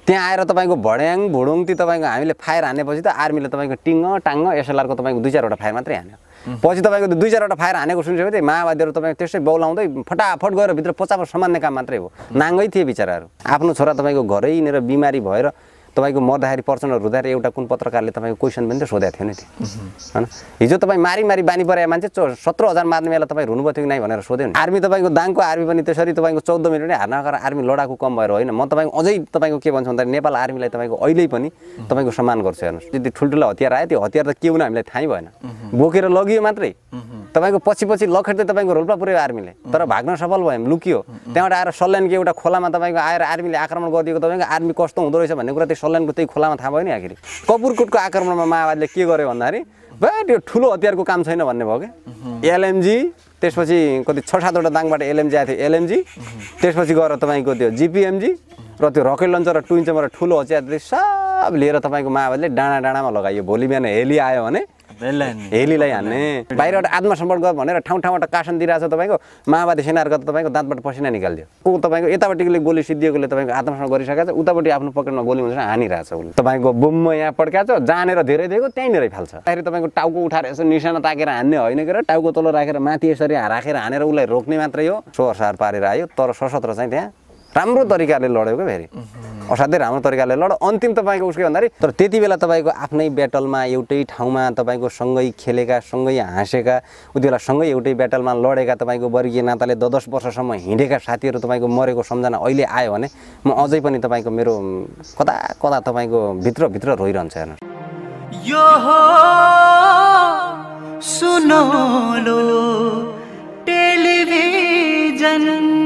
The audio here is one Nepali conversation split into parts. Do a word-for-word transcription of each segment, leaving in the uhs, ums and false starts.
त्यहाँ आएर तपाईँको भड्याङ भुडुङ ती तपाईँको हामीले फायर हानेपछि त आर्मीले तपाईँको टिङ्ग टाङ्ग एसएलआरको तपाईँको दुई चारवटा फायर मात्रै हान्यो पछि तपाईँको दुई चारवटा फायर हानेको सुनिसकेपछि माओवादीहरू तपाईँको त्यसै बौलाउँदै फटाफट गएर भित्र पचापट समान्ने काम मात्रै हो नाङ्गै थिए बिचराहरू आफ्नो छोरा तपाईँको घरैनिर बिमारी भएर तपाईको मर्दाखेरि पर्सनहरू हुँदाखेरि एउटा कुन पत्रकारले तपाईको क्वेसन पनि त सोधेको थियो नि त्यो हैन हिजो तपाई मारी मारी बानी परे मान्छे सत्र हजार मार्ने बेला तपाई रुनु पर्थ्यो कि नै भनेर सोध्यो नि आर्मी तपाईको दाङको आर्मी पनि त्यसरी तपाईको चौध मिनेटै हार्न गएर आर्मी लडाकु कम भएर होइन म तपाईको अझै तपाईको के भन्छ भन्दा नेपाल आर्मीलाई तपाईको अहिले पनि तपाईको सम्मान गर्छु हेर्नुस् त्यति ठुलठुलो हतियार आयो त्यो हतियार त के हुन हामीलाई थाहै भएन बोकेर लगियो मात्रै तपाईको पछि पछि लखेट्दै तपाईको रोल्पा पुर्यो आर्मीले तर भाग्न सफल भयो लुकियो त्यहाँबाट आएर सल्यानको एउटा खोलामा तपाईको आएर आर्मीले आक्रमण गरिदिएको तपाईको आर्मी कस्तो हुँदो रहेछ भन्ने कुरा त्यो सल्यानको त्यही खोलामा थाहा भयो नि आखिर कपुरकोटको आक्रमणमा माओवादीले के गर्यो भन्दाखेरि बे त्यो ठुलो हतियारको काम छैन भन्ने भयो के एलएमजी त्यसपछि कति छ सातवटा दाङबाट एलएमजी आएको थियो एलएमजी त्यसपछि गएर तपाईको त्यो जिपीएमजी र त्यो रकेट लन्चर र टु इन्चबाट ठुलो हतियार सब लिएर तपाईको माओवादीले डाँडा डाँडामा लगाइयो भोलि बिहान हेली आयो भने हेलीलाई हान्ने बाहिरबाट आत्मसमर्पण गर भनेर ठाउँ ठाउँबाट कासन दिइरहेछ तपाईँको माओवादी सेनाहरूको त तपाईँको दाँतबाट पसिना निकालिदियो को तपाईँको यतापट्टिले गोली सिद्धिएकोले तपाईँको आत्मसमर्पण गरिसकेको छ उतापट्टि आफ्नो पकेटमा गोली हुन्छ हानिरहेछ उसले तपाईँको बुम्म यहाँ पड्काएको छ जानेर धेरै दिएको त्यहीँनिरै फाल्छ फेरि तपाईँको टाउको उठाएर यसो निशाना ताकेर हान्ने होइन के टाउको तल राखेर माथि यसरी राखेर हानेर उसलाई रोक्ने मात्रै हो सोहरसार पारेर आयो तर सशस्त्र चाहिँ त्यहाँ राम्रो तरिकाले लड्यो क्या फेरि असाध्यै राम्रो तरिकाले लड अन्तिम तपाईँको उसके भन्दाखेरि तर त्यति बेला तपाईँको आफ्नै ब्याटलमा एउटै ठाउँमा तपाईँको सँगै खेलेका सँगै हाँसेका उति बेला सँगै एउटै ब्याटलमा लडेका तपाईँको वर्गीय नाताले दस दस वर्षसम्म हिँडेका साथीहरू तपाईँको मरेको सम्झना अहिले आयो भने म अझै पनि तपाईँको मेरो कता कता तपाईँको भित्रभित्र रोइरहन्छ हेर्नु यो हो सुनौलो टेलिभिजन।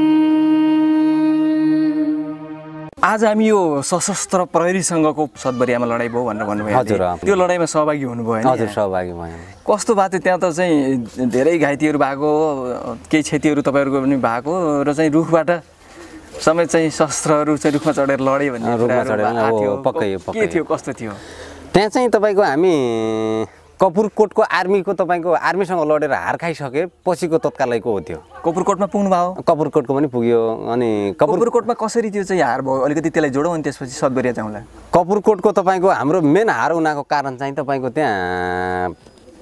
आज हामी यो सशस्त्र प्रहरीसँगको सतबरियामा लडाइँ भयो भनेर भन्नुभयो हजुर त्यो लडाइँमा सहभागी हुनुभयो हजुर सहभागी भयो कस्तो भएको थियो त्यहाँ त चाहिँ धेरै घाइतेहरू भएको केही क्षतिहरू तपाईँहरूको पनि भएको र चाहिँ रुखबाट समेत चाहिँ शस्त्रहरू चाहिँ रुखमा चढेर लडे भन्ने रुखमा चढेर पक्कै के थियो कस्तो थियो त्यहाँ चाहिँ तपाईँको हामी कपुरकोटको आर्मीको तपाईँको आर्मीसँग लडेर हार खाइसके पछिको तत्कालैको हो त्यो कपुरकोटमा पुग्नु भयो कपुरकोटको पनि पुग्यो अनि कपुरकोटमा कसरी त्यो चाहिँ हार भयो अलिकति त्यसलाई जोडौँ अनि त्यसपछि सतबरिया जाउँला कपुरकोटको तपाईँको हाम्रो मेन हार हुनाको कारण चाहिँ तपाईँको त्यहाँ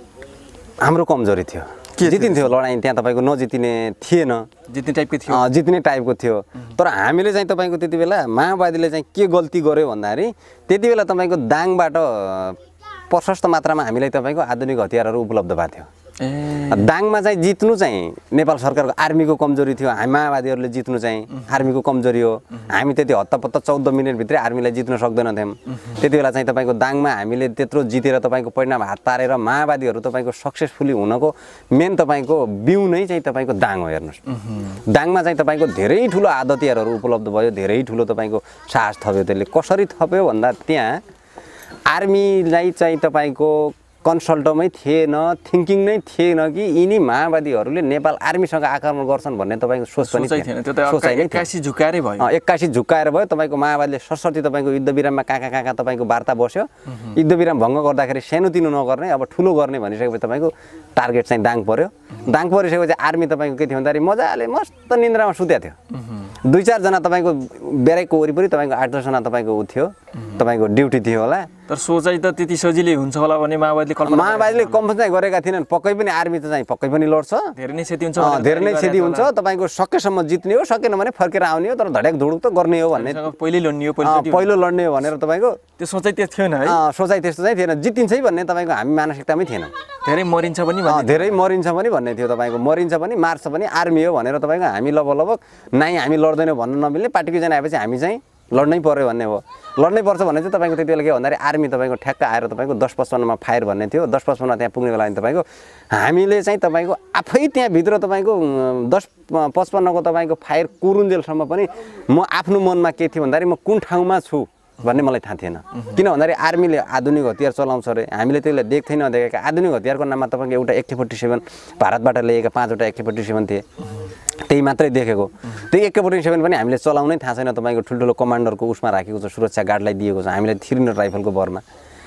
हाम्रो कमजोरी थियो जितिन्थ्यो लडाइँ त्यहाँ तपाईँको नजितिने थिएन जित्ने टाइपको थियो जित्ने टाइपको थियो तर हामीले चाहिँ तपाईँको त्यति बेला माओवादीले चाहिँ के गल्ती गर्यो भन्दाखेरि त्यति बेला तपाईँको दाङबाट प्रशस्त मात्रामा हामीलाई तपाईँको आधुनिक हतियारहरू उपलब्ध भएको थियो दाङमा चाहिँ जित्नु चाहिँ नेपाल सरकारको आर्मीको कमजोरी थियो हामी माओवादीहरूले जित्नु चाहिँ आर्मीको कमजोरी हो हामी त्यति हत्तपत्त चौध मिनटभित्रै आर्मीलाई जित्न सक्दैनथ्यौँ त्यति बेला चाहिँ तपाईँको दाङमा हामीले त्यत्रो जितेर तपाईँको परिणाम हात पारेर माओवादीहरू तपाईँको सक्सेसफुली हुनको मेन तपाईँको बिउ नै चाहिँ तपाईँको दाङ हो हेर्नुहोस् दाङमा चाहिँ तपाईँको धेरै ठुलो हतियारहरू उपलब्ध भयो धेरै ठुलो तपाईँको साहस थप्यो त्यसले कसरी थप्यो भन्दा त्यहाँ आर्मीलाई चाहिँ तपाईँको कन्सल्टमै थिएन थिङ्किङ नै थिएन कि यिनी माओवादीहरूले नेपाल आर्मीसँग आक्रमण गर्छन् भन्ने तपाईँको सोच पनि थिएन त्यो त एक्कासी झुकाएरै भयो एक्कासी झुकाएर भयो तपाईँको माओवादीले सशर्ती तपाईँको युद्धविराममा कहाँ कहाँ कहाँ तपाईँको वार्ता बस्यो युद्धविराम भङ्ग गर्दाखेरि सानोतिनो नगर्ने अब ठुलो गर्ने भनिसकेपछि तपाईँको टार्गेट चाहिँ दाङ पर्यो दाङ परिसकेपछि आर्मी तपाईँको के थियो भन्दाखेरि मजाले मस्त निन्द्रामा सुत्या थियो दुई चारजना तपाईँको ब्यारेकको वरिपरि तपाईँको आठ दसजना तपाईँको ऊ थियो तपाईँको ड्युटी थियो होला तर सोचाइ त त्यति सजिलै हुन्छ होला भने माओवादीले कल्पना माओवादीले कम्पनी चाहिँ गरेका थिएनन् पक्कै पनि आर्मी त चाहिँ पक्कै पनि लड्छ धेरै नै क्षति हुन्छ धेरै नै क्षति हुन्छ तपाईँको सकेसम्म जित्ने हो सकेन भने फर्केर आउने हो तर धड्याक धुडुक त गर्ने हो भन्ने पहिल्यै लड्ने हो पहिलो लड्ने हो भनेर तपाईँको त्यो सोचाइ त्यो थिएन है सोचाइ त्यस्तो चाहिँ थिएन जितिन्छै भन्ने तपाईँको हामी मानसिकतामै थिएन धेरै मरिन्छ पनि धेरै मरिन्छ पनि भन्ने थियो तपाईँको मरिन्छ पनि मार्छ पनि आर्मी हो भनेर तपाईँको हामी लगभग नाइ हामी लड्दैनौँ भन्न नमिल्ने पार्टीको जना आएपछि हामी चाहिँ लड्नै पर्यो भन्ने हो लड्नै पर्छ भन्ने चाहिँ तपाईँको त्यति बेला के भन्दाखेरि आर्मी तपाईँको ठ्याक्क आएर तपाईँको दस पचपन्नमा फायर भन्ने थियो दस पचपन्नमा त्यहाँ पुग्ने बेला तपाईँको हामीले चाहिँ तपाईँको आफै त्यहाँभित्र तपाईँको दस पचपन्नको तपाईँको फायर कुरुन्जेलसम्म पनि म आफ्नो मनमा के थियो भन्दाखेरि म कुन ठाउँमा छु भन्ने मलाई थाहा थिएन किन भन्दाखेरि आर्मीले आधुनिक हतियार चलाउँछ अरे हामीले त्यसलाई देख्दै नदेखेका आधुनिक हतियारको नाममा तपाईँको एउटा एके फोर्टी सेभेन भारतबाट ल्याएका पाँचवटा एके फोर्टी सेभेन थिए त्यही मात्रै देखेको त्यही एके फोर्टी सेभेन पनि हामीले चलाउनै थाहा छैन तपाईँको ठुल्ठुलो कमान्डरको उसमा राखेको छ सुरक्षा गार्डलाई दिएको छ हामीलाई थ्री हन्ड्रेड राइफलको बरमा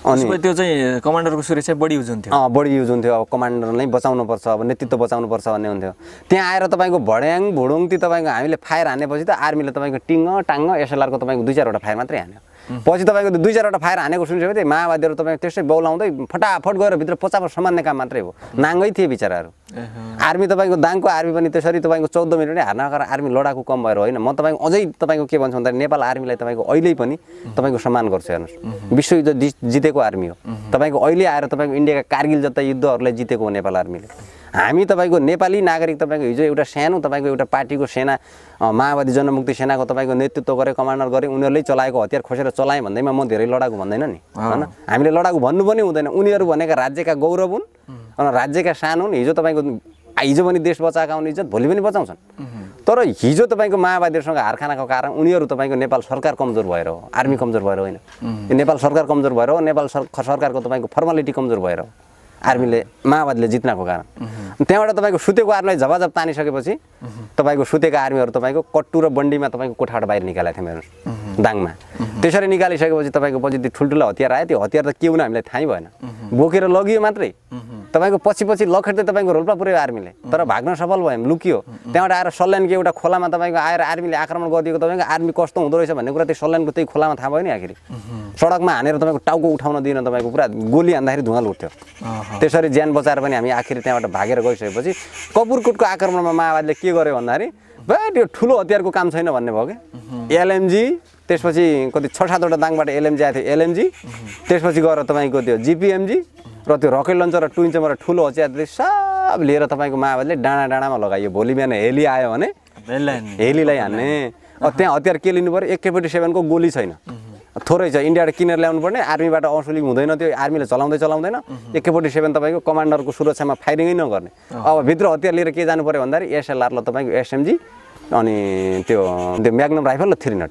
अनि त्यो चाहिँ कमान्डरको सुरक्षा बढी युज हुन्थ्यो अँ बढी युज हुन्थ्यो अब कमान्डरलाई बचाउनुपर्छ अब नेतृत्व बचाउनुपर्छ भन्ने हुन्थ्यो त्यहाँ आएर तपाईँको भड्याङ भुडुङती तपाईँको हामीले फायर हानेपछि त आर्मीले तपाईँको टिङ्ग टाङ्ग एसएलआरको तपाईँको दुई चारवटा फायर मात्रै हान्यो पछि तपाईँको दुई चारवटा फायर हानेको सुनिसकेपछि माओवादीहरू तपाईँको त्यसै बौलाउँदै फटाफट गएर भित्र पचापर समात्ने काम मात्रै हो नाङ्गै थिए बिचराहरू आर्मी तपाईँको दाङको आर्मी पनि त्यसरी तपाईँको चौध मिनट नै हार्न गएर आर्मी लडाकु कम भएर होइन म तपाईँको अझै तपाईँको के भन्छ भन्दाखेरि नेपाल आर्मीलाई तपाईँको अहिले पनि तपाईँको सम्मान गर्छु हेर्नुहोस् विश्वयुद्ध जितेको आर्मी हो तपाईँको अहिले आएर तपाईँको इन्डियाका कारगिल जस्ता युद्धहरूलाई जितेको हो नेपाल आर्मीले हामी तपाईँको नेपाली नागरिक तपाईँको हिजो एउटा सानो तपाईँको एउटा पार्टीको सेना माओवादी जनमुक्ति सेनाको तपाईँको नेतृत्व गरे कमान्डर गरे उनीहरूले चलाएको हतियार खोसेर चलाएँ भन्दैमा म धेरै लडाकु भन्दैन नि होइन हामीले लडाकु भन्नु पनि हुँदैन उनीहरू भनेका राज्यका गौरव हुन् अनि राज्यका सान हुन् हिजो तपाईँको हिजो पनि देश बचाएका हुन् इज्जत भोलि पनि बचाउँछन् तर हिजो तपाईँको माओवादीहरूसँग हारखानाको कारण उनीहरू तपाईँको नेपाल सरकार कमजोर भएर हो आर्मी कमजोर भएर होइन नेपाल सरकार कमजोर भएर हो नेपाल सरकारको तपाईँको फर्मालिटी कमजोर भएर हो आर्मीले माओवादीले जित्नको कारण त्यहाँबाट तपाईँको सुतेको आर्मीलाई झपाझप तानिसकेपछि तपाईँको सुतेका आर्मीहरू तपाईँको कट्टु र बन्डीमा तपाईँको कोठाबाट बाहिर निकालेको थियो हेर्नुहोस् दाङमा त्यसरी निकालिसकेपछि तपाईँको पछि त्यो ठुल्ठुलो हतियार आयो त्यो हतियार त के हुन हामीलाई थाहै भएन बोकेर लगियो मात्रै तपाईँको पछि पछि लखेट्दै तपाईँको रोल्पा पुर्यायो आर्मीले तर भाग्न सफल भयो लुकियो त्यहाँबाट आएर सल्यानको एउटा खोलामा तपाईँको आएर आर्मीले आक्रमण गरिदिएको तपाईँको आर्मी कस्तो हुँदो रहेछ भन्ने कुरा त्यो सल्यानको त्यही खोलामा थाहा भयो नि आखिर सडकमा हानेर तपाईँको टाउको उठाउन दिएन तपाईँको पुरा गोली हान्दाखेरि धुवा उठ्थ्यो त्यसरी ज्यान बचाएर पनि हामी आखिर त्यहाँबाट भागेर गइसकेपछि कपुरकोटको आक्रमणमा माओवादीले के गर्यो भन्दाखेरि बा त्यो ठुलो हतियारको काम छैन भन्ने भयो कि एलएमजी त्यसपछि कति छ सातवटा दाङबाट एलएमजी आएको थियो एलएमजी त्यसपछि गएर तपाईँको त्यो जिपिएमजी र त्यो रकेट लन्चर र टुइन चेम्बर ठुलो हतियारले सब लिएर तपाईँको माओवादीले डाँडा डाँडामा लगाइयो भोलि बिहान हेली आयो भने हेलीलाई हान्ने त्यहाँ हतियार के लिनु पऱ्यो एके फोर्टी सेभेनको गोली छैन थोरै छ इन्डियाबाट किनेर ल्याउनु पर्ने आर्मीबाट असुलिङ हुँदैन त्यो आर्मीले चलाउँदै चलाउँदैन एके फोर्टी सेभेन तपाईँको कमान्डरको सुरक्षामा फायरिङै नगर्ने अब भित्र हतियार लिएर के जानु पऱ्यो भन्दाखेरि एसएलआर ल तपाईँको एसएमजी अनि त्यो त्यो म्याग्नम राइफल र थ्री नट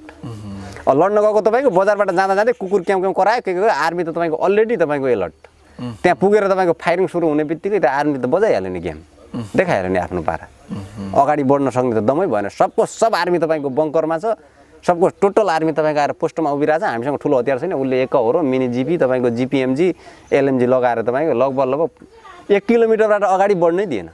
लड्न गएको तपाईँको बजारबाट जाँदा जाँदै कुकुर क्याउ क्याउ करायो के के आर्मी त तपाईँको अलरेडी तपाईँको एलर्ट त्यहाँ पुगेर तपाईँको फायरिङ सुरु हुने बित्तिकै त आर्मी त बजाइहाल्यो नि गेम देखाइहाल्यो नि आफ्नो पारा अगाडि बढ्न सक्ने त दमै भएन सबको सब आर्मी तपाईँको बङ्करमा छ सबको टोटल आर्मी तपाईँको आएर पोस्टमा उभिरहेछ हामीसँग ठुलो हतियार छैन उसले एक हो र मिनी जिपी तपाईँको जिपिएमजी एलएमजी लगाएर तपाईँको लगभग लगभग एक किलोमिटरबाट अगाडि बढ्नै दिएन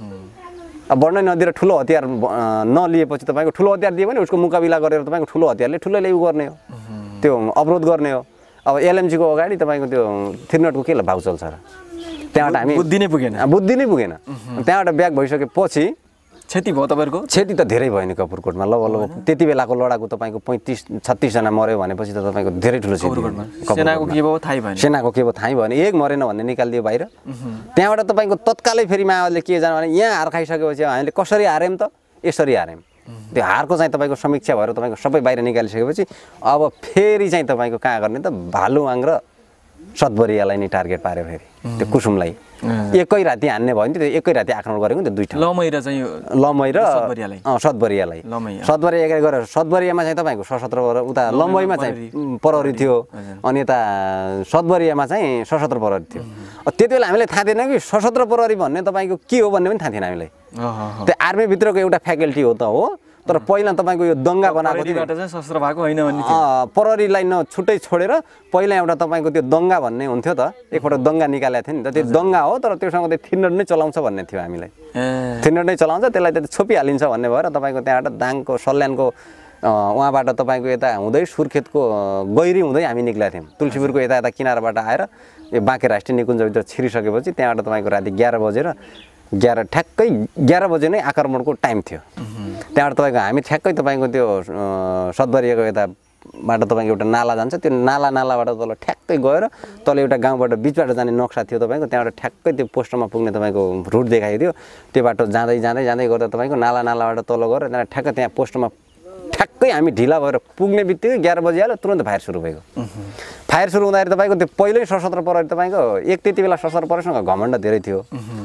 अब बढ्नै नदिएर ठुलो हतियार नलिएपछि तपाईँको ठुलो हतियार दियो भने उसको मुकाबिला गरेर तपाईँको ठुलो हतियारले ठुलोले उ गर्ने हो त्यो अवरोध गर्ने हो अब एलएमजीको अगाडि तपाईँको त्यो थ्री नटको के भाउ चल्छ र त्यहाँबाट हामी बुद्धि नै पुगेन बुद्धि नै पुगेन त्यहाँबाट ब्याक भइसकेपछि क्षति भयो तपाईँहरूको क्षति त धेरै भयो नि कपुरकोटमा ल ल त्यति बेलाको लडाकु तपाईँको पैँतिस छत्तिसजना मऱ्यो भनेपछि त तपाईँको धेरै ठुलो क्षति सेनाको के भयो थाहै भएन सेनाको के भयो थाहै भएन एक मरेन भन्ने निकालिदियो बाहिर त्यहाँबाट तपाईँको तत्कालै फेरि माओवादीले के जानु भने यहाँ हार खाइसकेपछि हामीले कसरी हार्यौँ त यसरी हार्यौँ त्यो हारको चाहिँ तपाईँको समीक्षा भएर तपाईँको सबै बाहिर निकालिसकेपछि अब फेरि चाहिँ तपाईँको कहाँ गर्ने त भालुवाङ र सतबरियालाई नै टार्गेट पार्यो फेरि त्यो कुसुमलाई एकै राति हान्ने भयो नि त्यो एकै राति आक्रमण गरेको नि त्यो दुईटा लमै र चाहिँ लमै र सतबरियालाई अँ सतबरियालाई सतबरिया गरेर सतबरियामा चाहिँ तपाईँको सशस्त्र उता लम्बैमा चाहिँ प्रहरी थियो अनि यता सतबरियामा चाहिँ सशस्त्र प्रहरी थियो त्यति बेला हामीले थाहा थिएन कि सशस्त्र प्रहरी भन्ने तपाईँको के हो भन्ने पनि थाहा थिएन हामीलाई त्यो आर्मीभित्रको एउटा फ्याकल्टी हो त हो तर पहिला तपाईँको यो दङ्गा बनाएको थियो शस्त्र भएको होइन भन्ने प्रहरीलाई न छुट्टै छोडेर पहिला एउटा तपाईँको त्यो दङ्गा भन्ने हुन्थ्यो त एकपल्ट दङ्गा निकालेको थियो नि त त्यो दङ्गा हो तर त्योसँग त्यो थिनर नै चलाउँछ भन्ने थियो हामीलाई थिनर नै चलाउँछ त्यसलाई त छोपिहालिन्छ भन्ने भएर तपाईँको त्यहाँबाट दाङको सल्यानको उहाँबाट तपाईँको यता हुँदै सुर्खेतको गैरी हुँदै हामी निक्लेका थियौँ तुलसीपुरको यता यता किनाराबाट आएर यो बाँके राष्ट्रिय निकुञ्जभित्र छिरिसकेपछि त्यहाँबाट तपाईँको राति एघार बजेर एघार ठ्याक्कै एघार बजे नै आक्रमणको टाइम थियो त्यहाँबाट तपाईँको हामी ठ्याक्कै तपाईँको त्यो सतबरियाको यताबाट तपाईँको एउटा नाला जान्छ त्यो नाला नालाबाट तल ठ्याक्कै गएर तल एउटा गाउँबाट बिचबाट जाने नक्सा थियो तपाईँको त्यहाँबाट ठ्याक्कै त्यो पोस्टमा पुग्ने तपाईँको रुट देखाएको थियो त्यो बाटो जाँदै जाँदै जाँदै गर्दा तपाईँको नाला नालाबाट तल गएर त्यहाँ ठ्याक्कै त्यहाँ पोस्टमा ठ्याक्कै हामी ढिला भएर पुग्ने बित्तिकै एघार बजी हाल्यो तुरन्त फायर सुरु भएको फायर सुरु हुँदाखेरि तपाईँको त्यो पहिल्यै सशस्त्र प्रहरी तपाईँको एक त्यति बेला सशस्त्र प्रहरीसँग घमण्ड धेरै थियो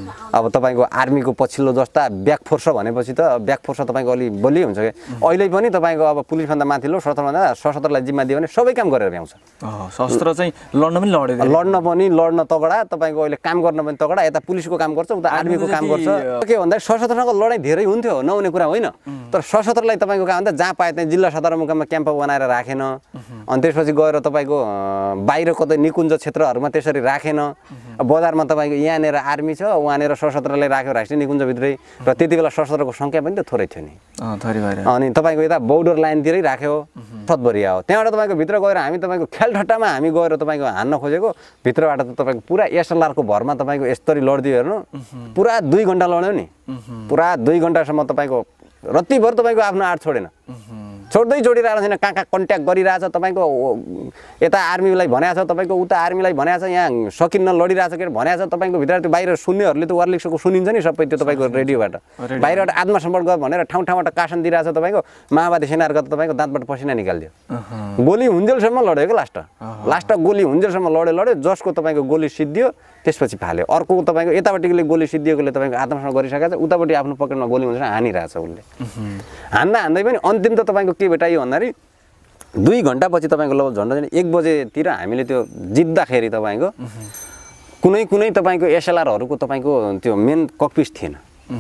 अब तपाईँको आर्मीको पछिल्लो जस्ता ब्याक फोर्स भनेपछि त ब्याक फोर्स तपाईँको अलि बलियो हुन्छ कि अहिले पनि तपाईँको अब पुलिसभन्दा माथिल्लो सशस्त्रभन्दा सशस्त्रलाई जिम्मा दियो भने सबै काम गरेर भ्याउँछ शस्त्र चाहिँ लड्न पनि लड्यो लड्न पनि लड्न तगडा तपाईँको अहिले काम गर्न पनि तगडा यता पुलिसको काम गर्छ उता आर्मीको काम गर्छ के भन्दा सशस्त्रको लडाइँ धेरै हुन्थ्यो नहुने कुरा होइन तर सशस्त्रलाई तपाईँको काम भन्दा जहाँ पाए त्यहाँ जिल्ला सदरमुकाममा क्याम्प बनाएर राखेन अनि त्यसपछि गएर तपाईँको बाहिर कतै निकुञ्ज क्षेत्रहरूमा त्यसरी राखेन बजारमा तपाईँको यहाँनिर आर्मी छ उहाँनिर सशस्त्रलाई राख्यो राष्ट्रिय निकुञ्जभित्रै र त्यति बेला सशस्त्रको सङ्ख्या पनि त थोरै थियो नि अनि तपाईँको यता बोर्डर लाइनतिरै राख्यो सदभरि आयो त्यहाँबाट तपाईँको भित्र गएर हामी तपाईँको खेलठट्टामा हामी गएर तपाईँको हान्न खोजेको भित्रबाट त तपाईँको पुरा एसएलआरको भरमा तपाईँको यस्तरी लड्दियो हेर्नु पुरा दुई घन्टा लड्यो नि पुरा दुई घन्टासम्म तपाईँको रत्तिभर तपाईँको आफ्नो आँट छोडेन छोड्दै छोडिरहेको छैन कहाँ कहाँ कन्ट्याक्ट गरिरहेछ तपाईँको यता आर्मीलाई भनेको छ तपाईँको उता आर्मीलाई भनेको छ यहाँ सकिन्न लडिरहेछ के भनेको छ तपाईँको भित्र त्यो बाहिर सुन्नेहरूले त वार्लिक्सको सुनिन्छ नि सबै त्यो तपाईँको रेडियोबाट बाहिरबाट आत्मसमर्पण गर भनेर ठाउँ ठाउँबाट कासन दिइरहेछ तपाईँको माओवादी सेनाहरूको त तपाईँको दाँतबाट पसिना निकालिदियो गोली हुन्जेलसम्म लड्यो क्या लास्ट लास्ट गोली हुन्जेलसम्म लड्यो लड्यो जसको तपाईँको गोली सिद्धियो त्यसपछि फाल्यो अर्को तपाईँको यतापट्टिले गोली सिद्धिएकोले तपाईँको आत्मसमर्पण गरिसकेको छ उतापट्टि आफ्नो पकेटमा गोली हुन्छ हानिरहेछ उसले हान्दा हान्दै पनि अन्तिम त तपाईँको के भेटाइयो भन्दाखेरि दुई घन्टापछि तपाईँको लगभग झन्डा झन्डै एक बजेतिर हामीले त्यो जित्दाखेरि तपाईँको कुनै कुनै तपाईँको एसएलआरहरूको तपाईँको त्यो मेन ककपिस थिएन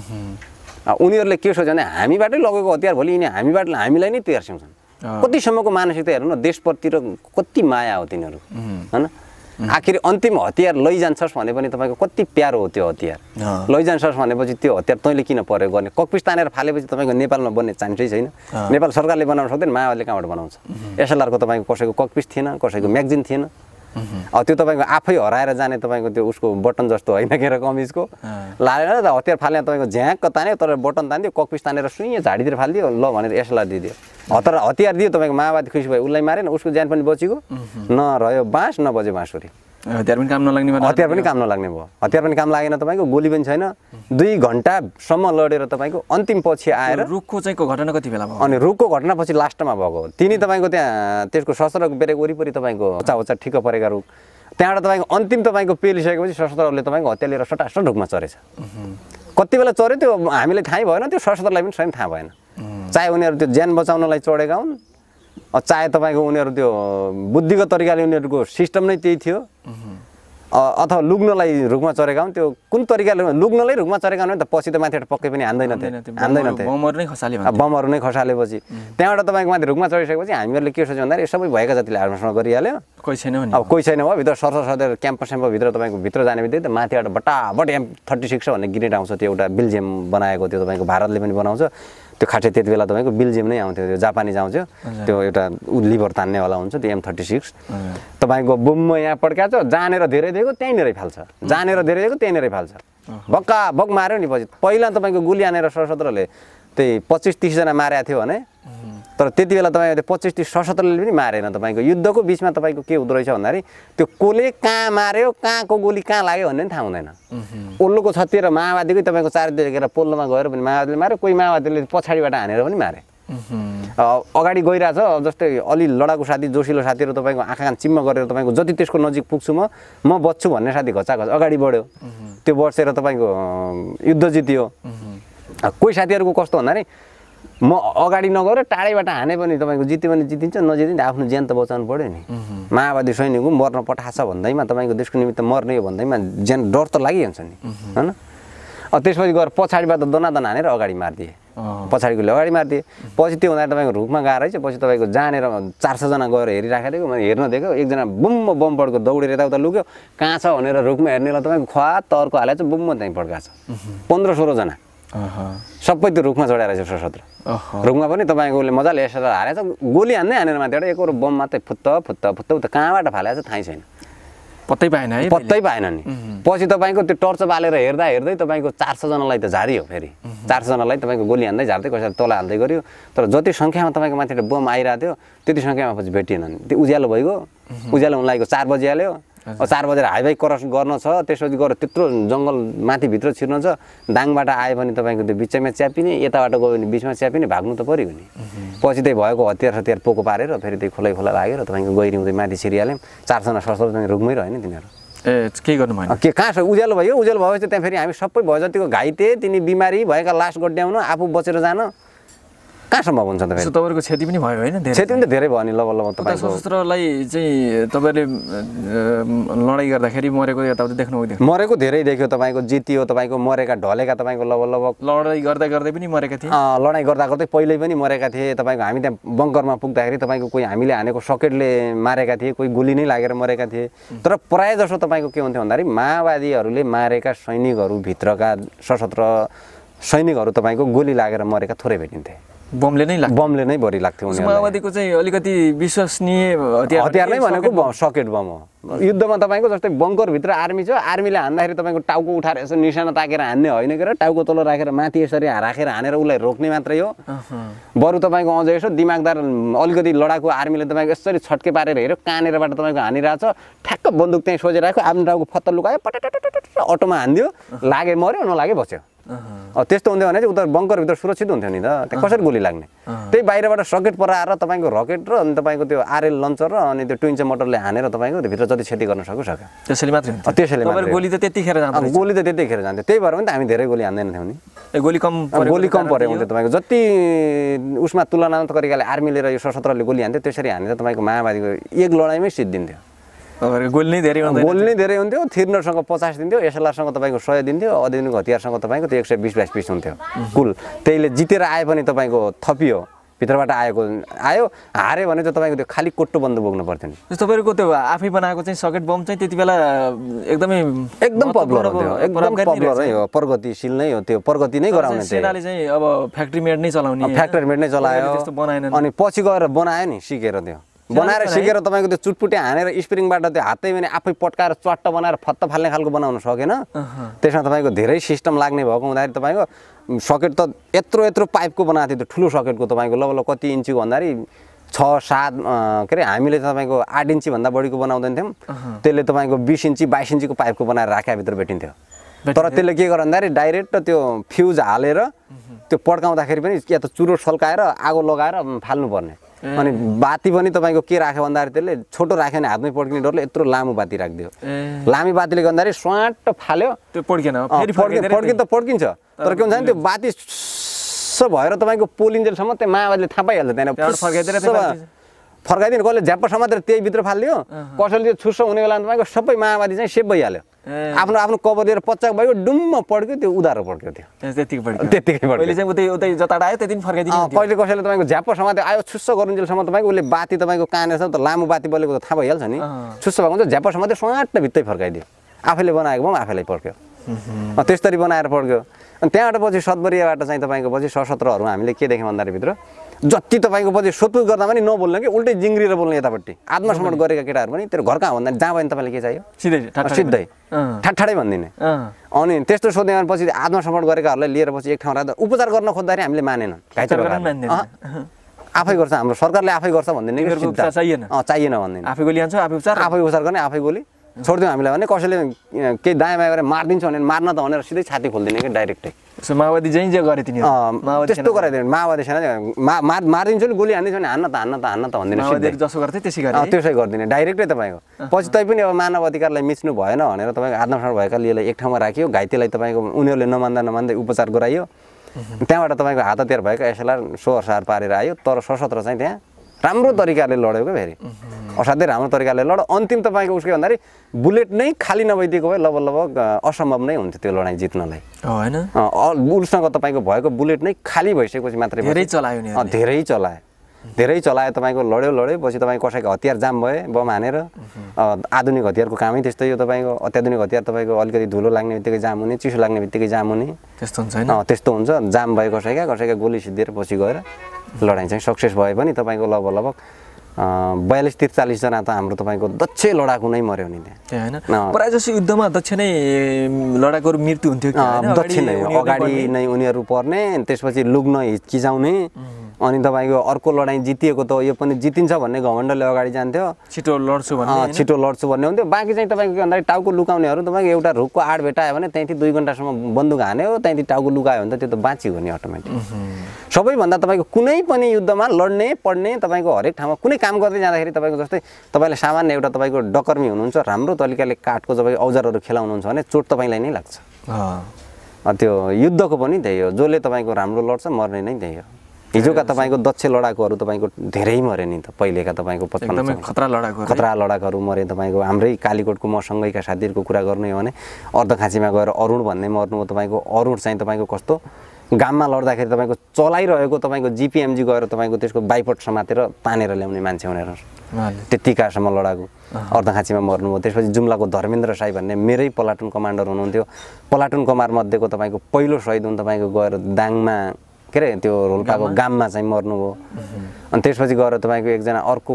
उनीहरूले के सोच्यो भने हामीबाटै लगेको हतियार भोलि यिनी हामीबाट हामीलाई नै तेर्स्याउँछन् कतिसम्मको मानसिकता हेर्नु न देशप्रति र कति माया हो तिनीहरू होइन आखिर अन्तिम हतियार लैजान्छस् भने पनि तपाईँको कति प्यारो हो त्यो हतियार लैजान्छस् भनेपछि त्यो हतियार तैँले किन प्रयोग गर्ने ककपिस तानेर फालेपछि तपाईँको नेपालमा बन्ने चान्सै छैन नेपाल सरकारले बनाउन सक्दैन माओवादीले कहाँबाट बनाउँछ एसएलआरको तपाईँको कसैको ककपिस थिएन कसैको म्यागजिन थिएन अब त्यो तपाईँको आफै हराएर जाने तपाईँको त्यो उसको बटन जस्तो होइन के र कमिजको लाएर त हतियार फाल्ने तपाईँको झ्याक्क तान्यो तर बटन तान्दियो ककपिस तानेर सुइँ झाडीतिर फालिदियो ल भनेर एसएलआर दिइदियो हतार हतियार दियो तपाईँको माओवादी खुसी भयो उसलाई मारेन उसको ज्यान पनि बचेको न रह्यो बाँस न बज्यो बाँसुरी हतियार पनि काम नलाग्ने हतियार पनि काम नलाग्ने भयो हतियार पनि काम लागेन तपाईँको गोली पनि छैन दुई घन्टासम्म लडेर तपाईँको अन्तिम पछि आएर रुखको चाहिँ घटना कति बेला भयो अनि रुखको घटना पछि लास्टमा भएको तिनी तपाईँको त्यहाँ त्यसको सशस्त्रको बेरेक वरिपरि तपाईँको होचा होचा ठिक्क परेका रुख त्यहाँबाट तपाईँको अन्तिम तपाईँको पेलिसकेपछि सशस्त्रहरूले तपाईँको हतियार लिएर सटासट रुखमा चरेछ कति बेला चऱ्यो त्यो हामीलाई थाहै भएन त्यो सशस्त्रलाई पनि स्वयं थाहा भएन चाहे उनीहरू त्यो ज्यान बचाउनलाई चढेका हुन् चाहे तपाईँको उनीहरू त्यो बुद्धिगत तरिकाले उनीहरूको सिस्टम नै त्यही थियो अथवा लुग्नलाई रुखमा चरेका हुन् त्यो कुन तरिकाले लुग्नलाई रुखमा चरेका हुन् त पछि त माथिबाट पक्कै पनि हान्दैन थियो हान्दैन थियो बमहरू नै खसाले बमहरू नै खसालेपछि त्यहाँबाट तपाईँको माथि रुखमा चढिसकेपछि हामीहरूले के सोच्यो भन्दाखेरि सबै भएका जतिले आर्मसँग गरिहाल्यो कोही छैन अब कोही छैन भयो भित्र सरसर सदेर क्याम्पस स्याम्पभित्र तपाईँको भित्र जाने बित्तिकै त माथिबाट बटाबट एम थर्टी सिक्स भन्ने ग्रेनेड आउँछ त्यो एउटा बेल्जियम बनाएको त्यो तपाईँको भारतले पनि बनाउँछ त्यो खासै त्यति बेला तपाईँको बेल्जियम नै आउँथ्यो त्यो जापानिज आउँथ्यो त्यो एउटा लिभर तान्नेवाला हुन्छ त्यो एम थर्टी सिक्स तपाईँको बुम यहाँ पड्काएको छ जहाँनिर धेरै दिएको त्यहीँनिरै फाल्छ जहाँनिर धेरै दिएको त्यहीँनिरै फाल्छ बक्का बक मार्यो नि पछि पहिला तपाईँको गोली हानेर सशस्त्रले त्यही पच्चिस तिसजना मारेको थियो भने तर त्यति बेला तपाईँको त्यो पच्चिस तिस सशस्त्रले पनि मारेन तपाईँको युद्धको बिचमा तपाईँको के हुँदो रहेछ भन्दाखेरि त्यो कसले कहाँ मार्यो कहाँको गोली कहाँ लाग्यो भन्ने पनि थाहा हुँदैन ओल्लोको छत्ती र माओवादीकै तपाईँको चारतिर पोल्लोमा गएर पनि माओवादीले मार्यो कोही माओवादीले पछाडिबाट हानेर पनि मारे अगाडि गइरहेछ जस्तै अलि लडाकु साथी जोसिलो साथीहरू तपाईँको आँखा कान चिम्म गरेर तपाईँको जति त्यसको नजिक पुग्छु म म बच्छु भन्ने साथी घचाघच अगाडि बढ्यो त्यो बसेर तपाईँको युद्ध जित्यो कोही साथीहरूको कस्तो भन्दाखेरि म अगाडि नगएर टाढैबाट हाने पनि तपाईँको जित्यो भने जितिन्छ नजितिन्छ आफ्नो ज्यान त बचाउनु पऱ्यो नि माओवादी सैनिकको मर्न पठाछ भन्दैमा तपाईँको देशको निमित्त मर्ने हो भन्दैमा ज्यान डर त लागिहाल्छ नि होइन त्यसपछि गएर पछाडिबाट दनादन हानेर अगाडि मारिदिए पछाडिकोले अगाडि मारिदिए पछि त्यो हुँदा तपाईँको रुखमा गएर रहेछ पछि तपाईँको जहाँनिर चार सयजना गएर हेरिराखेको थियो मैले हेर्न दिएको एकजना बुम्म बम पड्को दौडेर यताउता लुक्यो कहाँ छ भनेर रुखमा हेर्नेलाई तपाईँको खुवा तर्को हालेको छ बुम्म त्यहीँ पड्काएको छ पन्ध्र सोह्रजना सबै त्यो रुखमा चढाएर रहेछ सशस्त्र रुखमा पनि तपाईँको उसले मजाले एसएलआर हालेछ गोली हान्दै हानेर माथिबाट एकरो बम मात्रै फुत्त फुत्त फुत्त उता कहाँबाट फालेको छ थाहै छैन पत्तै पाएन है पत्तै पाएन नि पछि तपाईँको त्यो टर्च बालेर हेर्दा हेर्दै तपाईँको चार सयजनालाई त झारियो फेरि चार सयजनालाई तपाईँको गोली हान्दै झार्दै कसैले तल हाल्दै गऱ्यो तर जति सङ्ख्यामा तपाईँको माथिबाट बम आइरहेको थियो त्यति सङ्ख्यामा पछि भेटिएन नि त्यो उज्यालो भइगयो उज्यालो हुन लागेको चार बजी हाल्यो चार बजेर हाइवे क्रस गर्न छ त्यसपछि गएर त्यत्रो जङ्गल माथिभित्र छिर्न छ दाङबाट आयो भने तपाईँको त्यो बिचैमा च्यापिने यताबाट गयो भने बिचमा च्यापिने भाग्नु त पऱ्यो नि पछि त्यही भएको हतियार सतियार पोको पारेर फेरि त्यही खोलै खोला लागेर तपाईँको गहिरिउँदै माथि छिरिहाल्यौँ चारजना सशस्त्र चाहिँ रुखमै रह्यो नि तिनीहरू ए केही गर्नु भएन के कहाँ छ उज्यालो भयो उज्यालो भएपछि त्यहाँ फेरि हामी सबै भयो जतिको घाइते तिनी बिमारी भएका लास गड्याउन आफू बचेर जान कहाँ सम्भव हुन्छ त फेरि तपाईँहरूको क्षति पनि भयो होइन धेरै क्षति पनि त धेरै भयो नि लब लब तपाईँको सशस्त्रलाई चाहिँ तपाईँले लडाइँ गर्दाखेरि मरेको यताउति देख्नु हुँदैन मरेको धेरै देख्यो तपाईँको जितियो तपाईँको मरेका ढलेका तपाईँको लब लब लडाइँ गर्दा गर्दै पनि मरेका थिए लडाइँ गर्दा गर्दै पहिल्यै पनि मरेका थिए तपाईँको हामी त्यहाँ बङ्करमा पुग्दाखेरि तपाईँको कोही हामीले हानेको सकेटले मारेका थिए कोही गोली नै लागेर मरेका थिए तर प्रायः जसो तपाईँको के हुन्थ्यो भन्दाखेरि माओवादीहरूले मारेका सैनिकहरूभित्रका सशस्त्र सैनिकहरू तपाईँको गोली लागेर मरेका थोरै भेटिन्थे बमले नै लाग्छ बमले नै भरि लाग्थ्यो उनीहरूलाई माओवादीको चाहिँ अलिकति विश्वसनीय हतियार हतियार नै भनेको सकेट बम हो युद्धमा तपाईँको जस्तै बङ्करभित्र आर्मी छ आर्मीले हान्दाखेरि तपाईँको टाउको उठाएर यसो निशाना ताकेर हान्ने होइन के टाउको तल राखेर माथि यसरी राखेर हानेर उसलाई रोक्ने मात्रै हो बरु तपाईँको अझ यसो दिमागदार अलिकति लडाकु आर्मीले तपाईँको यसरी छट्के पारेर हेऱ्यो कानेरबाट तपाईँको हानिरहेछ ठ्याक्क बन्दुक त्यहीँ सोझेर राख्यो आफ्नो टाउको फत्तर लुकायो पटट अटोमा हानिदियो लागे मऱ्यो नलागे बच्यो त्यस्तो हुन्थ्यो भने चाहिँ उता बङ्करभित्र सुरक्षित हुन्थ्यो नि त त्यहाँ कसरी गोली लाग्ने त्यही बाहिरबाट सकेट पराएर तपाईँको रकेट र अनि तपाईँको त्यो आरएल लन्चर र अनि त्यो ट्विन्चे मोटरले हानेर तपाईँको भित्र जति क्षति गर्न सक्यो सक्यो त्यसैले मात्रै त्यसैले गोली त त्यतिखेर जान्छ गोली त त्यतिखेर जान्थ्यो त्यही भएर पनि त हामी धेरै गोली हान्दैन थियौँ नि गोली कम गोली कम पऱ्यो हुन्थ्यो तपाईँको जति उसमा तुलनात्मक तरिकाले आर्मीले र यो सशस्त्रले गोली हान्थ्यो त्यसरी हानेर तपाईँको माओवादीको एक लडाइँमै सिद्धिन्थ्यो गोली नै धेरै हुन्थ्यो गोली नै धेरै हुन्थ्यो थिर्नरसँग पचास दिन्थ्यो एसएलआरसँग तपाईँको सय दिन्थ्यो आधुनिक हतियारसँग तपाईँको त्यो एक सय बिस बाइस पिस हुन्थ्यो कुल त्यहीले जितेर आए पनि तपाईँको थपियो भित्रबाट आएको आयो हार्यो भने चाहिँ तपाईँको त्यो खालि कोट्टो बन्द बोक्नु पर्थ्यो नि तपाईँको त्यो आफै बनाएको चाहिँ सकेट बम चाहिँ त्यति बेला एकदमै एकदम पपुलर हो एकदम पपुलर नै हो प्रगतिशील नै हो त्यो प्रगति नै गराउने सेनाले चाहिँ अब फ्याक्ट्री मेड नै चलाउने फ्याक्ट्री मेड नै चलायो त्यस्तो बनाएन अनि पछि गएर बनायो नि सिकेर त्यो बनाएर सिकेर तपाईँको त्यो चुटपुटे हानेर स्प्रिङबाट त्यो हातै पनि आफै पट्काएर च्वाट्ट बनाएर फत्त फाल्ने खालको बनाउन सकेन त्यसमा तपाईँको धेरै सिस्टम लाग्ने भएको हुँदाखेरि तपाईँको सकेट त यत्रो यत्रो पाइपको बनाएको थियो त्यो ठुलो सकेटको तपाईँको लगभग कति इन्चीको भन्दाखेरि छ सात के अरे हामीले तपाईँको आठ इन्चीभन्दा बढीको बनाउँदैन थियौँ त्यसले तपाईँको बिस इन्ची बाइस इन्चीको पाइपको बनाएर राख्याभित्र भेटिन्थ्यो तर त्यसले के गर्यो भन्दाखेरि डाइरेक्ट त्यो फ्युज हालेर त्यो पड्काउँदाखेरि पनि या त चुरो सल्काएर आगो लगाएर फाल्नुपर्ने अनि बाती पनि तपाईँको के राख्यो भन्दाखेरि त्यसले छोटो राख्यो भने हातमै पड्किने डरले यत्रो लामो बाती राखिदियो लामी बातीले गर्दाखेरि स्वाट फाल्यो त्यो पड्केन पड्किन त पड्किन्छ तर के हुन्छ भने त्यो बाती भएर तपाईँको पोलिन्जेलसम्म त्यो माओवादीले थाहा पाइहाल्छ त्यहाँनिर फर्काइदिनु कसले झ्याप्प समातेर त्यही भित्र फालिदियो कसैले त्यो छुस्सो हुने बेला तपाईँको सबै माओवादी चाहिँ सेप भइहाल्यो आफ्नो आफ्नो कभर लिएर पच्चाक भयो डुम्म पड्क्यो त्यो उधारो पड्क्यो त्यो त्यतिकै पड्क्यो त्यतिकै पड्क्यो अहिले चाहिँ उतै उतै जताबाट आयो त्यति फर्काइदिनु कहिले कसैले तपाईँको झ्याप्प समाते आयो छुस्सो गरुन्जेलसम्म तपाईँको उसले बाती तपाईँको कानेर त लामो बाती बलेको त थाहा भइहाल्छ नि छुस्सो भएको हुन्छ झ्याप्प समाते स्वाट भित्रै फर्काइदियो आफैले बनाएको पनि आफैलाई पड्क्यो त्यसरी बनाएर पड्क्यो अनि त्यहाँबाट पछि सतबरियाबाट चाहिँ तपाईँको पछि सशस्त्रहरू हामीले के देख्यौँ भन्दाखेरि भित्र जति तपाईँको पछि सोधपुछ गर्दा पनि नबोल्ने कि उल्टै जिङ्ग्रिएर बोल्ने यतापट्टि आत्मसमर्पण गरेका केटाहरू पनि त्यो घर कहाँ भन्दा जहाँ भयो भने तपाईँलाई के चाहियो सिधै सिधै ठाडै भनिदिने अनि त्यस्तो सोध्यो भने पछि आत्मसमर्पण गरेकाहरूलाई लिएर पछि एक ठाउँ राख्दा उपचार गर्न खोज्दाखेरि हामीले मानेन आफै गर्छ हाम्रो सरकारले आफै गर्छ भन्दैन चाहिएन चाहिएन भन्दैन आफै गोली हान्छ आफै उपचार आफै उपचार गर्ने आफै गोली छोडिदिउँ हामीलाई भने कसैले केही दायाँ बायाँ गरेर मारिदिन्छ भने मार्न त भनेर सिधै छाती खोलिदिने कि डाइरेक्टै माओवादी चाहिँ जे गरे तिनीहरू त्यस्तो गराइदिनु माओवादी सेना मार मारिदिन्छु नि गोली हानिदिन्छ भने हान्न त हान्न त हान्न त भन्दिनँ जसो गर्थे त्यसै गरे त्यसै गरिदिने डाइरेक्टै तपाईँको पछि तै पनि अब मानव अधिकारलाई मिच्नु भएन भनेर तपाईँको आत्मसमर्पण भएका लिएलाई एक ठाउँमा राखियो घाइतेलाई तपाईँको उनीहरूले नमान्दा नमान्दै उपचार गराइयो त्यहाँबाट तपाईँको हात हतियार भएका एसएलआर सोहरसार पारेर आयो तर सशस्त्र चाहिँ त्यहाँ राम्रो तरिकाले लड्यो क्या फेरि असाध्यै राम्रो तरिकाले लड अन्तिम तपाईँको उसकै भन्दाखेरि बुलेट नै खाली नभइदिएको भए लगभग लगभग असम्भव नै हुन्थ्यो त्यो लडाइँ जित्नलाई होइन उसँग तपाईँको भएको बुलेट नै खाली भइसकेपछि मात्रै धेरै चलायो नि धेरै चलायो धेरै चलायो तपाईँको लड्यो लड्यो पछि तपाईँ कसैको हतियार जाम भए बम हानेर आधुनिक हतियारको कामै त्यस्तै हो तपाईँको अत्याधुनिक हतियार तपाईँको अलिकति धुलो लाग्ने बित्तिकै जाम हुने चिसो लाग्ने बित्तिकै जाम हुने त्यस्तो हुन्छ होइन त्यस्तो हुन्छ जाम भए कसैका कसैका गोली सिद्धिएर पछि गएर लडाइँ चाहिँ सक्सेस भए पनि तपाईँको लगभग लगभग बयालिस त्रिचालिसजना त हाम्रो तपाईँको दक्ष लडाकु नै मऱ्यो नि त्यहाँ होइन प्रायः जसो युद्धमा दक्ष नै लडाकुहरू मृत्यु हुन्थ्यो दक्ष नै अगाडि नै उनीहरू पर्ने त्यसपछि लुग्न हिचकिचाउने अनि तपाईँको अर्को लडाइँ जितिएको त यो पनि जितिन्छ भन्ने घमण्डले अगाडि जान्थ्यो छिटो लड्छु भन्ने छिटो लड्छु भन्ने हुन्थ्यो बाँकी चाहिँ तपाईँको के भन्दाखेरि टाउको लुकाउनेहरू तपाईँको एउटा रुखको आड भेटायो भने त्यहीँथि दुई घन्टासम्म बन्दुक हान्यो त्यहीँथि टाउको लुकायो भने त त्यो त बाँचियो नि अटोमेटिक सबैभन्दा तपाईँको कुनै पनि युद्धमा लड्ने पढ्ने तपाईँको हरेक ठाउँमा कुनै काम गर्दै जाँदाखेरि तपाईँको जस्तै तपाईँले सामान्य एउटा तपाईँको डकर्मी हुनुहुन्छ राम्रो तरिकाले काठको तपाईँको औजारहरू खेलाउनुहुन्छ भने चोट तपाईँलाई नै लाग्छ त्यो युद्धको पनि त्यही हो जसले तपाईँको राम्रो लड्छ मर्ने नै त्यही हो हिजोका तपाईँको दक्ष लडाकुहरू तपाईँको धेरै मरे नि त पहिलेका तपाईँको एकदमै खतरा लडाकु खतरा लडाकुहरू मरे तपाईँको हाम्रै कालीकोटको मसँगैका साथीहरूको कुरा गर्नु हो भने अर्धखाँचीमा गएर अरुण भन्ने मर्नु हो तपाईँको अरुण चाहिँ तपाईँको कस्तो गाममा लड्दाखेरि तपाईँको चलाइरहेको तपाईँको जिपिएमजी गएर तपाईँको त्यसको बाइपट समातेर तानेर ल्याउने मान्छे हुनेर त्यतिकासम्म लडाकु अर्धखाँचीमा मर्नुभयो त्यसपछि जुम्लाको धर्मेन्द्र साई भन्ने मेरै प्लाटुन कमान्डर हुनुहुन्थ्यो प्लाटुन कमान्डर मध्येको तपाईँको पहिलो शहीद हुनु तपाईँको गएर दाङमा के अरे त्यो रोल्पाको गाममा चाहिँ मर्नुभयो अनि त्यसपछि गएर तपाईँको एकजना अर्को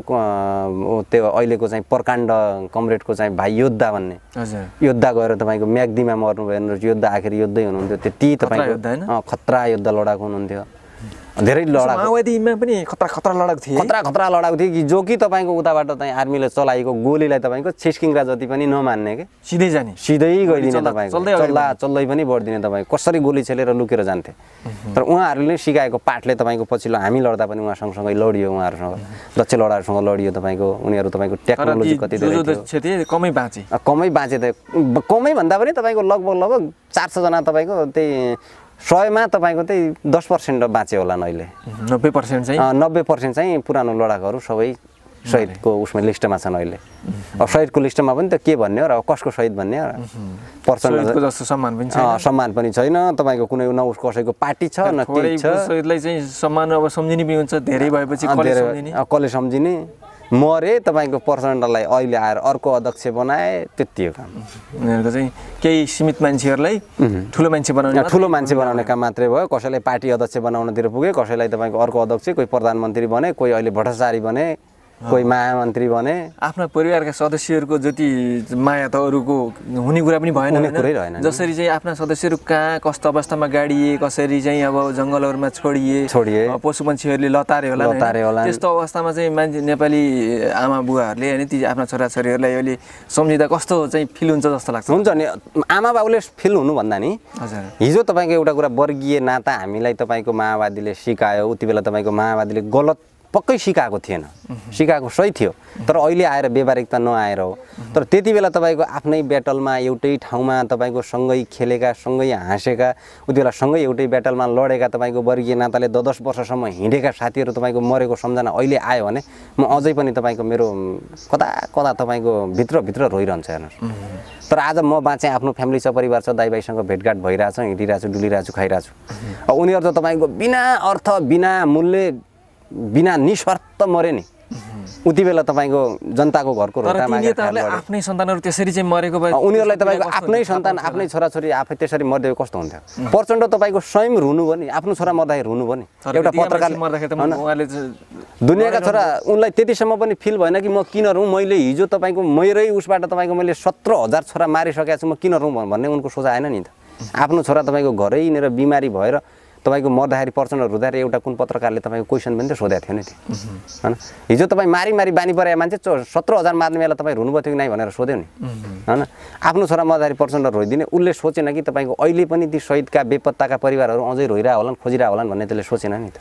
त्यो अहिलेको चाहिँ प्रकाण्ड कमरेडको चाहिँ भाइ योद्धा भन्ने योद्धा गएर तपाईँको म्याग्दीमा मर्नुभयो हेर्नुहोस् योद्धा आखिर योद्धै हुनुहुन्थ्यो त्यति तपाईँको खतरा योद्धा लडाकु हुनुहुन्थ्यो धेरै लडाकु माओवादीमा पनि खतरा खतरा लडाकु थिए खतरा खतरा लडाकु थिए कि जो कि तपाईँको उताबाट चाहिँ आर्मीले चलाएको गोलीलाई तपाईँको छिस्किङ्रा जति पनि नमान्ने के सिधै जाने सिधै गइदिने तपाईँको चल्दा चल्दै पनि बढ्दिने तपाईँ कसरी गोली छेलेर लुकेर जान्थे तर उहाँहरूले सिकाएको पाठले तपाईँको पछिल्लो हामी लड्दा पनि उहाँ सँगसँगै लडियो उहाँहरूसँग दक्ष लडाहरूसँग लडियो तपाईँको उनीहरू तपाईँको टेक्नोलोजी कति धेरै कमै बाँचे कमै बाँचे त कमै भन्दा पनि तपाईँको लगभग लगभग चार सौजना तपाईँको त्यही सयमा तपाईँको त्यही दस पर्सेन्ट बाँच्यो होला अहिले नब्बे पर्सेन्ट चाहिँ नब्बे पर्सेन्ट चाहिँ पुरानो लडाकुहरू सबै शहीदको उसमा लिस्टमा छन् अहिले अब शहीदको लिस्टमा पनि त के भन्ने हो र कसको शहीद भन्ने हो पर्सेन्ट जस्तो सम्मान पनि छैन सम्मान पनि छैन तपाईँको कुनै न कसैको पार्टी छ न केही छ शहीदलाई चाहिँ सम्मान अब सम्झिने पनि हुन्छ धेरै भएपछि कसले सम्झिने मरे तपाईँको पर्सनलाई अहिले आएर अर्को अध्यक्ष बनाए त्यति हो काम उनीहरूको चाहिँ केही सीमित मान्छेहरूलाई ठुलो मान्छे बनाउने ठुलो मान्छे बनाउने काम मात्रै भयो कसैलाई पार्टी अध्यक्ष बनाउनतिर पुगे कसैलाई तपाईँको अर्को अध्यक्ष कोही प्रधानमन्त्री बने कोही अहिले भट्टाचार्य बने कोही महामन्त्री बने आफ्ना परिवारका सदस्यहरूको जति माया त अरूको हुने कुरा पनि भएन जसरी चाहिँ आफ्ना सदस्यहरू कहाँ कस्तो अवस्थामा गाडिए कसरी चाहिँ अब जङ्गलहरूमा छोडिए छोडिए पशु पन्छीहरूले लतारे होला लतारे होला त्यस्तो अवस्थामा चाहिँ मान्छे नेपाली आमा बुवाहरूले होइन ती आफ्ना छोराछोरीहरूलाई अहिले सम्झिँदा कस्तो चाहिँ फिल हुन्छ जस्तो लाग्छ हुन्छ नि आमा बाबुले फिल हुनुभन्दा नि हजुर हिजो तपाईँको एउटा कुरा वर्गीय नाता हामीलाई तपाईँको माओवादीले सिकायो उति बेला तपाईँको माओवादीले गलत पक्कै सिकाएको थिएन सिकाएको सही थियो तर अहिले आएर व्यवहारिकता नआएर हो तर त्यति बेला तपाईँको आफ्नै ब्याटलमा एउटै ठाउँमा तपाईँको सँगै खेलेका सँगै हाँसेका उति बेला सँगै एउटै ब्याटलमा लडेका तपाईँको वर्गीय नाताले द दस वर्षसम्म हिँडेका साथीहरू तपाईँको मरेको सम्झना अहिले आयो भने म अझै पनि तपाईँको मेरो कता कता तपाईँको भित्रभित्र रोइरहन्छ हेर्नुहोस् तर आज म बाँचेँ आफ्नो फ्यामिली छ परिवार छ दाइ भाइसँग भेटघाट भइरहेछ हिँडिरहेछु डुलिरहेछु खाइरहेछु उनीहरू त तपाईँको बिना अर्थ बिना मूल्य बिना निस्वार्थ मरे नि उति बेला तपाईँको जनताको घरको रोटा मागेर आफ्नै सन्तानहरू त्यसरी चाहिँ मरेको भए उनीहरूलाई तपाईँको आफ्नै सन्तान आफ्नै छोराछोरी आफै त्यसरी मर्दिएको कस्तो हुन्थ्यो प्रचण्ड तपाईँको स्वयं रुनु भयो नि आफ्नो छोरा मर्दाखेरि रुनु भयो नि एउटा पत्रकारले दुनियाँका छोरा उनलाई त्यतिसम्म पनि फिल भएन कि म किन रुँ मैले हिजो तपाईँको मेरै उसबाट तपाईँको मैले सत्र हजार छोरा मारिसकेको छु म किन रुँ भन्ने उनको सोच आएन नि त आफ्नो छोरा तपाईँको घरै हिँडेर बिमारी भएर तपाईँको मर्दाखेरि प्रचण्ड रुँदाखेरि एउटा कुन पत्रकारले तपाईँको क्वेसन पनि त सोधेको थियो नि त्यो होइन हिजो तपाईँ मारी मारी बानी परेको मान्छे सत्र हजार मार्ने बेला तपाईँ रुनुभयो थियो कि नै भनेर सोध्यो नि होइन आफ्नो छोरा मर्दाखेरि प्रचण्ड रोइदिने उसले सोचेन कि तपाईँको अहिले पनि ती शहीदका बेपत्ताका परिवारहरू अझै रोइरहेको होलान् खोजिरहेको होलान् भन्ने त्यसले सोचेन नि त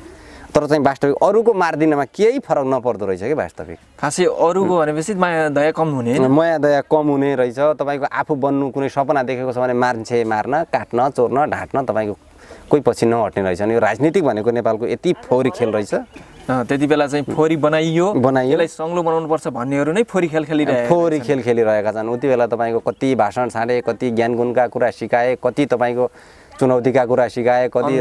तर चाहिँ वास्तविक अरूको मार्दिनमा केही फरक नपर्दो रहेछ कि वास्तविक खासै अरूको भनेपछि माया दया कम हुने माया दया कम हुने रहेछ तपाईँको आफू बन्नु कुनै सपना देखेको छ भने मान्छे मार्न काट्न चोर्न ढाँट्न तपाईँको कोही पछि नहट्ने रहेछ अनि यो राजनीतिक भनेको नेपालको यति फोहोरी खेल रहेछ त्यति बेला चाहिँ फोहोरी बनाइयो बनाइयो यसलाई सङ्लो बनाउनुपर्छ भन्नेहरू नै फोहोरी खेल खेलिरहेका फोहोरी खेल खेलिरहेका छन् उति बेला तपाईँको कति भाषण छाडे कति ज्ञान गुणका कुरा सिकाए कति तपाईँको चुनौतीका कुरा सिकाए कति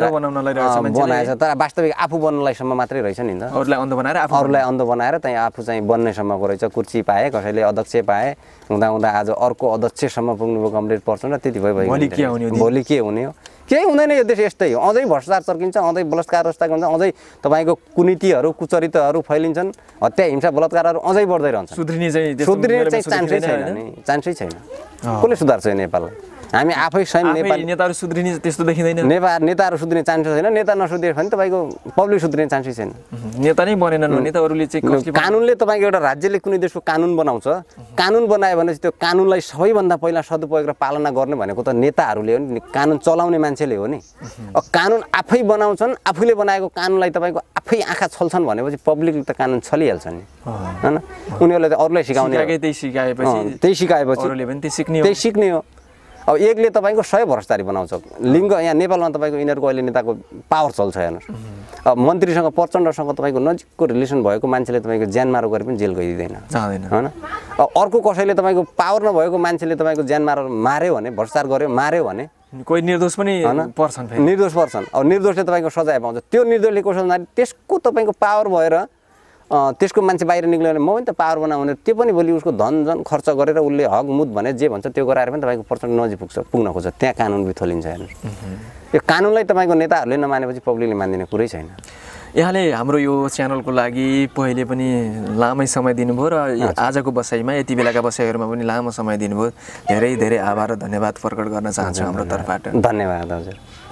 बनाएछ तर वास्तविक आफू बन्नलाईसम्म मात्रै रहेछ नि त अरूलाई अन्ध बनाएर अरूलाई अन्ध बनाएर त्यहाँ आफू चाहिँ बन्नेसम्मको रहेछ कुर्सी पाए कसैले अध्यक्ष पाए हुँदा हुँदा आज अर्को अध्यक्षसम्म पुग्नुभयो कमरेड पर्छ र त्यति भयो भोलि के हुने हो केही हुँदैन यो देश यस्तै हो अझै भ्रष्टाचार चर्किन्छ अझै बलात्कार रस्ता हुन्छ अझै तपाईँको कुनीतिहरू कुचरित्रहरू फैलिन्छन् हत्या हिंसा बलात्कारहरू अझै बढ्दै रहन्छ सुध्रिने चाहिँ सुध्रिने चाहिँ चान्सै छैन नि चान्सै छैन कसले सुधार्छ यो नेपाललाई हामी आफै स्वयं आफै नेपाली नेताहरू सुध्रिने त्यस्तो देखिँदैन नेपाल नेताहरू सुध्रिने चान्स छैन नेता नसुध्रियो भने तपाईँको पब्लिक सुध्रिने चान्सै छैन नेता नै बनेनन् भने त अरूले चाहिँ कसले कानुनले तपाईँको एउटा राज्यले कुनै देशको कानुन बनाउँछ कानुन बनायो भने त्यो कानुनलाई सबैभन्दा पहिला सदुपयोग र पालना गर्ने भनेको त नेताहरूले हो नि कानुन चलाउने मान्छेले हो नि अब कानुन आफै बनाउँछन् आफूले बनाएको कानुनलाई तपाईँको आफै आँखा छल्छन् भनेपछि पब्लिकले त कानुन छलिहाल्छ नि होइन उनीहरूले त अरूलाई सिकाउने सिकाएकै त्यही सिकाएपछि त्यही सिकाएपछि अरूले पनि त्यही सिक्ने हो त्यही सिक्ने हो अब एकले तपाईँको सय भ्रष्टाचारी बनाउँछ लिङ्ग यहाँ नेपालमा तपाईँको यिनीहरूको अहिले नेताको पावर चल्छ हेर्नुहोस् अब मन्त्रीसँग प्रचण्डसँग तपाईँको नजिकको रिलेसन भएको मान्छेले तपाईँको ज्यान मारो गरे पनि जेल गइदिँदैन जाँदैन होइन अब अर्को कसैले तपाईँको पावर नभएको मान्छेले तपाईँको ज्यान मारो मार्यो भने भ्रष्टाचार गर्यो मार्यो भने कोही निर्दोष पनि पर्छन् फेरि निर्दोष पर्छन् अब निर्दोषले तपाईँको सजाय पाउँछ त्यो निर्दोषले कसो मारे त्यसको तपाईँको पावर भएर त्यसको मान्छे बाहिर निक्ल्यो भने म पनि त पावर बनाऊ भने त्यो पनि भोलि उसको धन जन खर्च गरेर उसले हक मुद भने जे भन्छ त्यो गराएर पनि तपाईँको प्रचण्ड नजिक पुग्छ पुग्न खोज्छ त्यहाँ कानुन बिथोलिन्छ हेर्नुहोस् यो कानुनलाई तपाईँको नेताहरूले नमानेपछि पब्लिकले मान्दिने कुरै छैन यहाँले हाम्रो यो च्यानलको लागि पहिले पनि लामै समय दिनुभयो र आजको बसाइमा यति बेलाका बसाइहरूमा पनि लामो समय दिनुभयो धेरै धेरै आभार र धन्यवाद प्रकट गर्न चाहन्छु हाम्रो तर्फबाट धन्यवाद हजुर